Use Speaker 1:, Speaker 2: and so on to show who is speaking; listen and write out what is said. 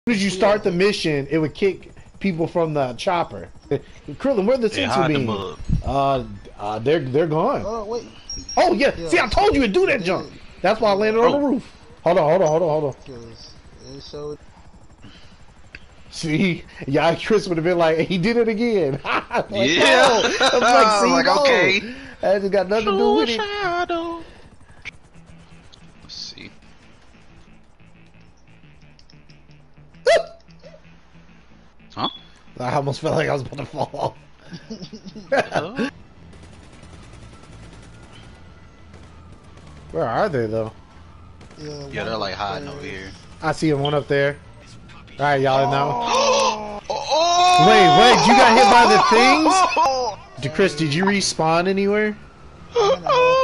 Speaker 1: As soon as you start the mission, it would kick people from the chopper. Krillin, where the sensor beam? They're gone.
Speaker 2: Oh wait.
Speaker 1: Oh yeah. See, I told you to do that jump. That's why I landed on the roof. Hold on.
Speaker 2: So.
Speaker 1: See, yeah, Chris would have been like, he did it again.
Speaker 3: Like,
Speaker 1: yeah. I'm like, see,
Speaker 3: like,
Speaker 1: no.
Speaker 3: okay.
Speaker 1: That just got nothing to do with it.
Speaker 3: Let's see. Huh?
Speaker 1: I almost felt like I was about to fall. Where are they though?
Speaker 3: Yeah, they're like hiding over here.
Speaker 1: I see one up there. All right, y'all know.
Speaker 3: Oh!
Speaker 1: Wait, you got hit by the things? Chris, did you respawn anywhere?